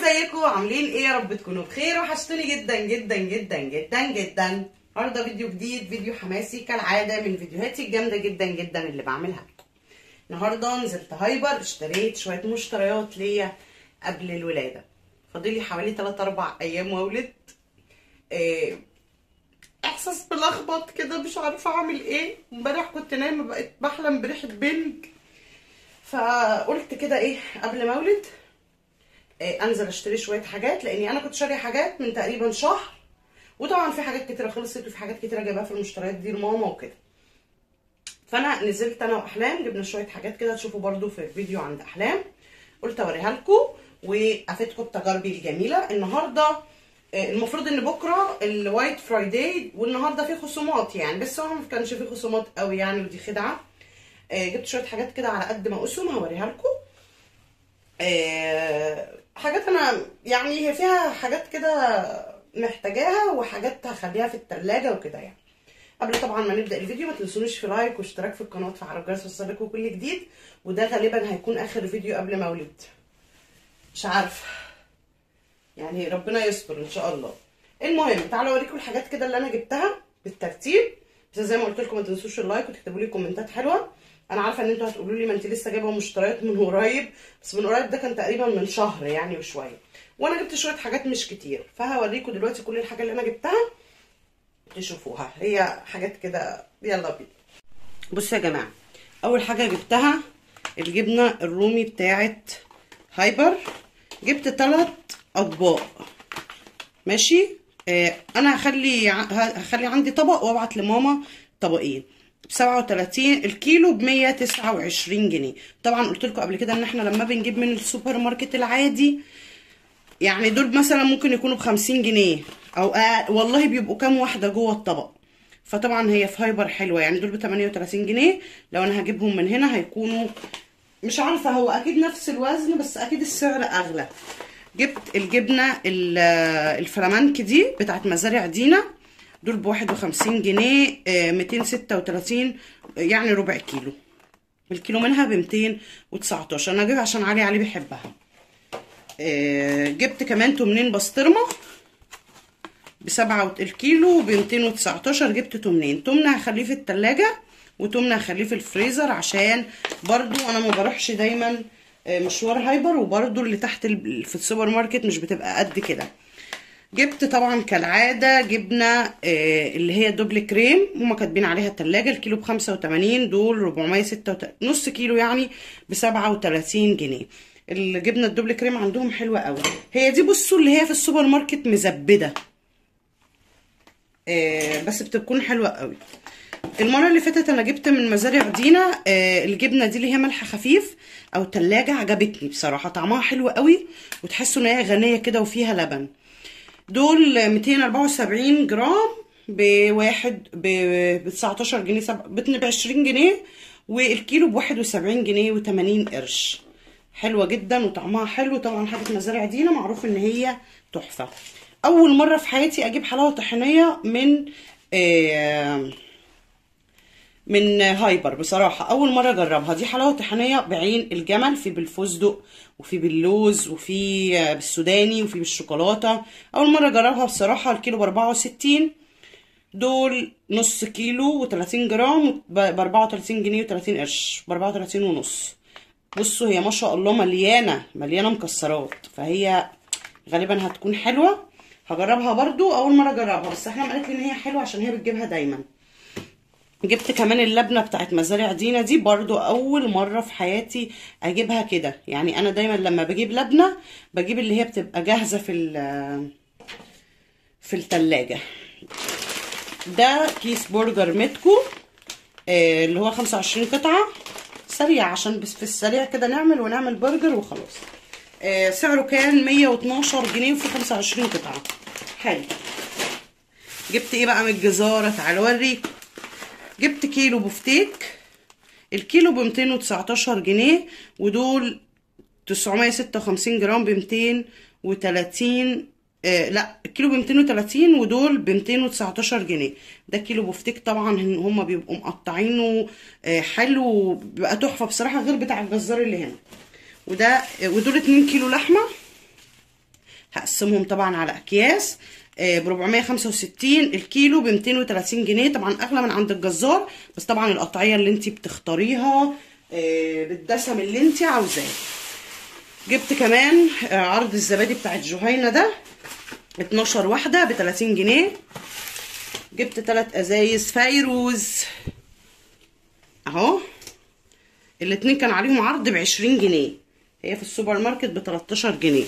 ازيكم عاملين ايه؟ يا رب تكونوا بخير. وحشتوني جدا جدا جدا جدا جدا. النهارده فيديو جديد، فيديو حماسي كالعاده من فيديوهاتي الجامده جدا جدا اللي بعملها. النهارده نزلت هايبر، اشتريت شويه مشتريات ليا قبل الولاده. فاضلي حوالي 3-4 ايام واولد. احساس بلخبط كده، مش عارفه اعمل ايه. امبارح كنت نايمه بقيت بحلم بريحه بنج، فقلت كده ايه قبل ما اولد انزل اشتري شويه حاجات، لاني انا كنت شاريه حاجات من تقريبا شهر، وطبعا في حاجات كتيره خلصت وفي حاجات كتيره جايباها في المشتريات دي لماما وكده. فانا نزلت انا واحلام جبنا شويه حاجات كده، تشوفوا برده في الفيديو عند احلام، قلت اوريها لكم وافيدكم بتجاربي الجميله. النهارده المفروض ان بكره الوايت فرايداي، والنهارده في خصومات يعني، بس هو ما كانش في خصومات قوي يعني، ودي خدعه. جبت شويه حاجات كده على قد ما اقسم هوريها لكم. حاجات انا يعني هي فيها حاجات كده محتاجاها، وحاجات هخليها في التلاجة وكده يعني. قبل طبعا ما نبدا الفيديو ما تنسونيش في لايك واشتراك في القناه وتفعلوا الجرس وتصلكوا كل جديد. وده غالبا هيكون اخر فيديو قبل ما اولد، مش عارفه يعني، ربنا يستر ان شاء الله. المهم تعالوا اوريكم الحاجات كده اللي انا جبتها بالترتيب، بس زي ما قلت لكم ما تنسوش اللايك وتكتبوا لي كومنتات حلوه. انا عارفه ان انتوا هتقولوا لي ما انت لسه جايبه مشتريات من قريب، بس من قريب ده كان تقريبا من شهر يعني وشويه، وانا جبت شويه حاجات مش كتير. فهوريكم دلوقتي كل الحاجات اللي انا جبتها تشوفوها، هي حاجات كده. يلا بينا. بصوا يا جماعه، اول حاجه جبتها الجبنه الرومي بتاعت هايبر. جبت 3 اطباق ماشي. انا هخلي عندي طبق وابعت لماما طبقين ب37 الكيلو ب129 جنيه. طبعا قلت لكم قبل كده ان احنا لما بنجيب من السوبر ماركت العادي يعني دول مثلا ممكن يكونوا ب50 جنيه او والله بيبقوا كام واحده جوه الطبق. فطبعا هي في هايبر حلوه يعني، دول ب38 جنيه. لو انا هجيبهم من هنا هيكونوا مش عارفه، هو اكيد نفس الوزن بس اكيد السعر اغلى. جبت الجبنه الفلامنك دي بتاعت مزارع دينا، دول ب51 جنيه. 236 يعني ربع كيلو، الكيلو منها ب219. انا جايبها عشان علي بيحبها. جبت كمان تمنين بسطرمه الكيلو ب219. جبت تمنه هخليه في التلاجة، وتمنه هخليه في الفريزر، عشان برضو انا ما بروحش دايما مشوار هايبر، وبرضو اللي تحت في السوبر ماركت مش بتبقى قد كده. جبت طبعا كالعاده جبنه اللي هي دوبل كريم، هما كاتبين عليها التلاجة، الكيلو ب85، دول 436 نص كيلو يعني ب37 جنيه. الجبنه الدوبل كريم عندهم حلوه قوي. هي دي بصوا اللي هي في السوبر ماركت مزبده، بس بتكون حلوه قوي. المره اللي فاتت انا جبت من مزارع دينا الجبنه دي اللي هي ملح خفيف او تلاجة، عجبتني بصراحه، طعمها حلو قوي وتحسوا ان هي غنيه كده وفيها لبن. دول 274 جرام ب 19 جنيه، ب 20 جنيه، والكيلو ب71 جنيه و80 قرش. حلوه جدا وطعمها حلو. طبعا حاجه مزارع دينا معروف ان هي تحفه. اول مره في حياتي اجيب حلاوه طحينيه من هايبر بصراحه، اول مره اجربها. دي حلاوه طحينيه بعين الجمل، في بالفستق وفي باللوز وفي بالسوداني وفي بالشوكولاته. اول مره اجربها بصراحه. الكيلو ب64، دول نص كيلو و30 جرام ب 34 جنيه و30 قرش، ب 34 ونص. بصوا هي ما شاء الله مليانه مكسرات، فهي غالبا هتكون حلوه. هجربها برضو، اول مره اجربها، بس احنا قالت لي ان هي حلوه عشان هي بتجيبها دايما. جبت كمان اللبنه بتاعت مزارع دينا، دي برضو اول مره في حياتي اجيبها كده يعني. انا دايما لما بجيب لبنه بجيب اللي هي بتبقى جاهزه في التلاجة. ده كيس برجر ميتكو اللي هو 25 قطعه، سريع عشان بس في السريع كده نعمل برجر وخلاص. سعره كان 112 جنيه وفي 25 قطعه، حلو. جبت ايه بقى من الجزاره؟ تعالوا اوريكم. جبت كيلو بفتيك، الكيلو ب 219 جنيه، ودول 956 جرام ب 230. لا الكيلو ب 230 ودول ب 219 جنيه. ده كيلو بفتيك، طبعا هما بيبقوا مقطعينه حلو، بيبقى تحفه بصراحه، غير بتاع الجزار اللي هنا. ودول 2 كيلو لحمه هقسمهم طبعا على اكياس. ب 465 الكيلو، ب 230 جنيه. طبعا اغلى من عند الجزار، بس طبعا القطعيه اللي انت بتختاريها بالدسم اللي انت عاوزاه. جبت كمان عرض الزبادي بتاعت جهينه ده، 12 واحده ب 30 جنيه. جبت 3 ازايز فيروز اهو، الاتنين كان عليهم عرض ب 20 جنيه، هي في السوبر ماركت ب 13 جنيه.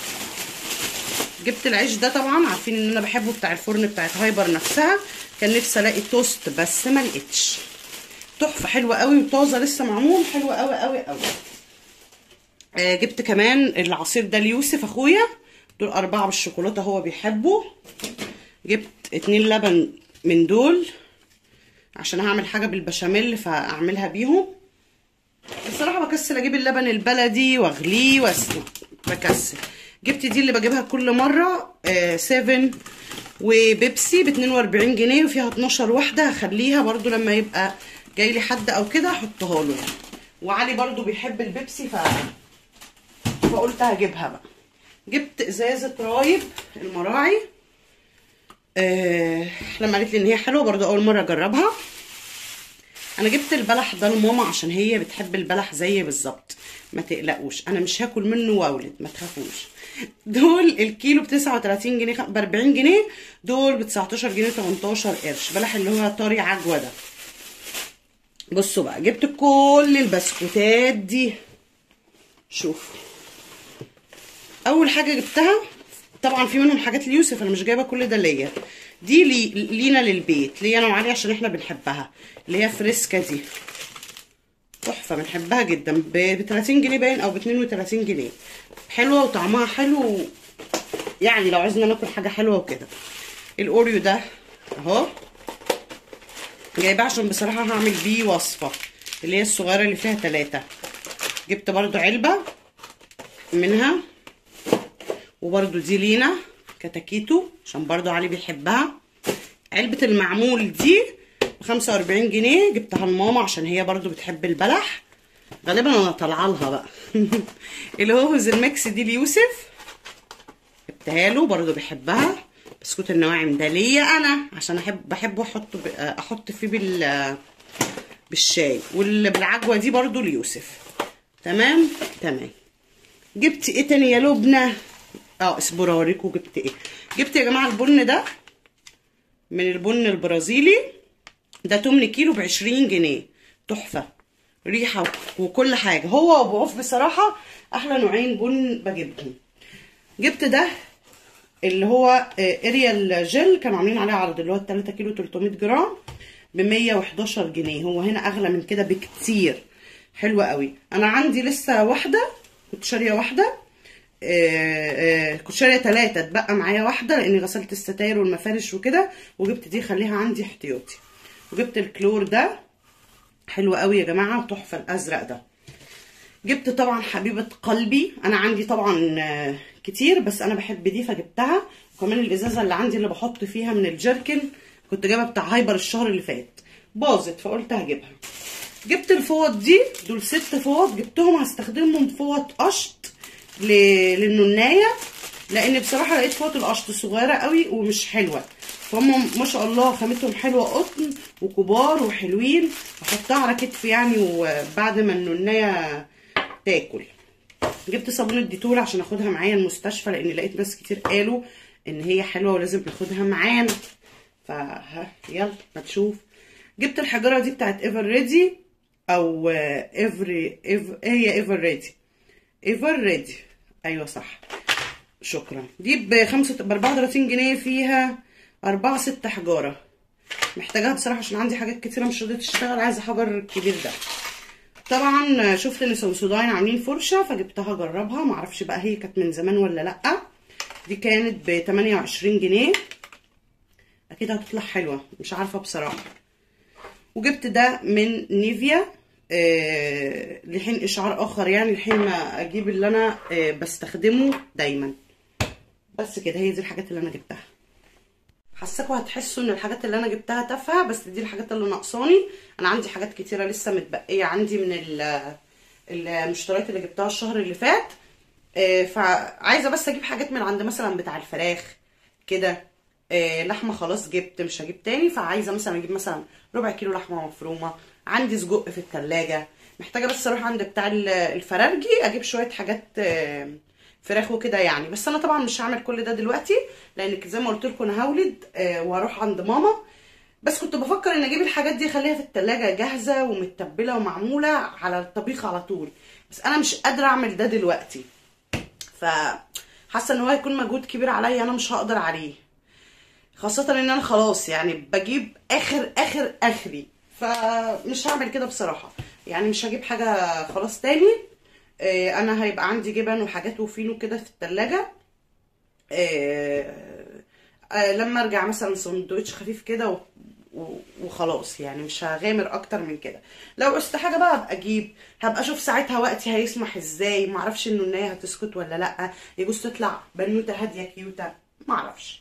جبت العيش ده، طبعا عارفين ان انا بحبه، بتاع الفرن بتاعت هايبر نفسها. كان نفسي الاقي توست بس ما لقيتش. تحفه، حلوه قوي وطازه لسه معمول، حلوه قوي قوي قوي. جبت كمان العصير ده ليوسف اخويا، دول 4 بالشوكولاته هو بيحبه. جبت 2 لبن من دول عشان هعمل حاجه بالبشاميل فاعملها بيهم. بصراحه بكسل اجيب اللبن البلدي واغليه واسقيه، بكسل. جبت دي اللي بجيبها كل مره 7 وبيبسي ب 42 جنيه، وفيها 12 واحده. هخليها برضو لما يبقى جاي لي حد او كده احطها له يعني. وعلي برضو بيحب البيبسي فقلت هجيبها بقى. جبت ازازه رايب المراعي، لما قالت لي ان هي حلوه برضو اول مره اجربها. انا جبت البلح ده لماما عشان هي بتحب البلح زيي بالظبط، ما تقلقوش انا مش هاكل منه واولد، ما تخافوش. دول الكيلو ب 39 جنيه، ب 40 جنيه، دول ب 19 جنيه 18 قرش. بلح اللي هو طري عجوه ده. بصوا بقى، جبت كل البسكوتات دي. شوفوا، اول حاجه جبتها طبعا في منهم حاجات ليوسف، انا مش جايبه كل ده ليا، دي لينا للبيت، ليا انا وعلي عشان احنا بنحبها، اللي هي فريسكا دي. تحفه، بنحبها جدا، ب 30 جنيه باين او ب 32 جنيه. حلوه وطعمها حلو، يعني لو عايزين ناكل حاجه حلوه وكده. الاوريو ده اهو جايباه عشان بصراحه هعمل بيه وصفه، اللي هي الصغيره اللي فيها 3. جبت برضو علبه منها، وبرضو دي لينا كتاكيتو عشان برضو علي بيحبها. علبه المعمول دي ب 45 جنيه، جبتها لماما عشان هي برضو بتحب البلح، غالبا انا طالعه لها بقى. اللي هو الميكس دي ليوسف، جبتها له برضو بيحبها. بسكوت النواعم ده ليا انا عشان بحبه احط فيه بالشاي، واللي بالعجوه دي برضو ليوسف. تمام. جبت ايه تاني يا لبنى؟ اصبروا اوريكم جبت ايه. جبت يا جماعه البن ده من البن البرازيلي ده، 8 كيلو ب 20 جنيه. تحفه، ريحه وكل حاجه، هو وابو عوف بصراحه احلى نوعين بن بجيبهم. جبت ده اللي هو اريال جل، كانوا عاملين عليه عرض، اللي هو 3 كيلو 300 جرام ب 111 جنيه. هو هنا اغلى من كده بكتير. حلوه قوي. انا عندي لسه واحده، كنت شاريه واحده، كنت شاريه 3، اتبقى معايا واحده لاني غسلت الستاير والمفارش وكده، وجبت دي خليها عندي احتياطي. وجبت الكلور ده حلو قوي يا جماعه، تحفه الازرق ده. جبت طبعا حبيبه قلبي، انا عندي طبعا كتير بس انا بحب دي فجبتها. وكمان الازازه اللي عندي اللي بحط فيها من الجيركن كنت جايبه بتاع هايبر الشهر اللي فات، باظت فقلت هجيبها. جبت الفوط دي، دول 6 فوط جبتهم، هستخدمهم فوط قشط للنونايه، لان بصراحه لقيت فوط القشط صغيره قوي ومش حلوه، فهم ما شاء الله خامتهم حلوه، قطن وكبار وحلوين، احطها على كتفي يعني وبعد ما النونايه تاكل. جبت صابونه ديتول عشان اخدها معايا المستشفى، لان لقيت ناس كتير قالوا ان هي حلوه ولازم ناخدها معانا، يلا نشوف. جبت الحجره دي بتاعت ايفر ريدي او هي ايفر ريدي، ايوه صح، شكرا. دي ب 34 جنيه، فيها 4-6 حجاره، محتاجاها بصراحه عشان عندي حاجات كتيره مش راضيه تشتغل، عايزه حجر كبير ده. طبعا شفت ان سنسوداين عاملين فرشه فجبتها اجربها، معرفش بقى هي كانت من زمان ولا لا. دي كانت ب 28 جنيه، اكيد هتطلع حلوه مش عارفه بصراحه. وجبت ده من نيفيا لحين اشعار اخر، يعني لحين ما اجيب اللي انا بستخدمه دايما. بس كده، هي دي الحاجات اللي انا جبتها. حاساكوا هتحسوا ان الحاجات اللي انا جبتها تافهه، بس دي الحاجات اللي ناقصاني. انا عندي حاجات كتيره لسه متبقيه عندي من المشتريات اللي جبتها الشهر اللي فات، فعايزه بس اجيب حاجات من عند مثلا بتاع الفراخ كده. لحمه خلاص جبت، مش هجيب تاني، فعايزه مثلا اجيب مثلا ربع كيلو لحمه مفرومه. عندي سجق في التلاجة، محتاجه بس اروح عند بتاع الفرارجي اجيب شويه حاجات فراخ وكده يعني. بس انا طبعا مش هعمل كل ده دلوقتي، لان زي ما قلت لكم انا هولد واروح عند ماما. بس كنت بفكر ان اجيب الحاجات دي اخليها في التلاجة جاهزه ومتبله ومعموله على الطبيخ على طول، بس انا مش قادره اعمل ده دلوقتي. فحاسه ان هو هيكون مجهود كبير عليا، انا مش هقدر عليه، خاصه ان انا خلاص يعني بجيب اخر اخري. فمش هعمل كده بصراحه، يعني مش هجيب حاجه خلاص تاني. انا هيبقى عندي جبن وحاجات وفينو كده في التلاجة. لما ارجع مثلا سندوتش خفيف كده وخلاص، يعني مش هغامر اكتر من كده. لو عوزت حاجه بقى ابقى اجيب، هبقى اشوف ساعتها وقتي هيسمح ازاي. معرفش انه النهايه هتسكت ولا لا، يجوز تطلع بنوته هاديه كيوته، معرفش.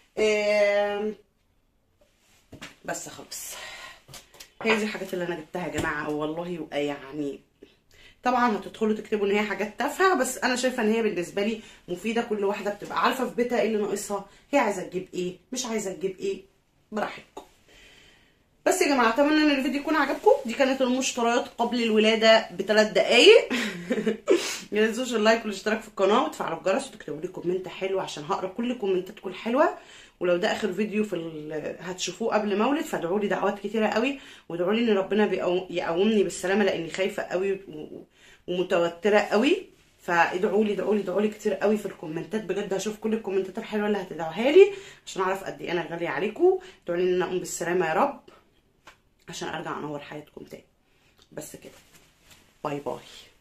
بس خلاص، هي دي الحاجات اللي انا جبتها يا جماعه والله. يعني طبعا هتدخلوا تكتبوا ان هي حاجات تافهه، بس انا شايفه ان هي بالنسبه لي مفيده. كل واحده بتبقى عارفه في بيتها ايه اللي ناقصها، هي عايزه تجيب ايه، مش عايزه تجيب ايه، براحتكم. بس يا جماعه اتمنى ان الفيديو يكون عجبكم. دي كانت المشتريات قبل الولاده ب3 دقايق. ما تنسوش اللايك والاشتراك في القناه وتفعلوا الجرس وتكتبوا لي كومنت حلو عشان هقرا كل كومنتاتكم الحلوه. ولو ده اخر فيديو هتشوفوه قبل مولد، فادعوا لي دعوات كتيره قوي، وادعوا لي ان ربنا يقومني بالسلامه، لاني خايفه قوي ومتوتره قوي. فادعوا لي ادعوا لي ادعوا لي كتير قوي في الكومنتات، بجد هشوف كل الكومنتات الحلوه اللي هتدعوها لي عشان اعرف قد ايه انا غاليه عليكم. ادعوا لي ان انا اقوم بالسلامه يا رب عشان ارجع انور حياتكم تاني. بس كده، باي باي.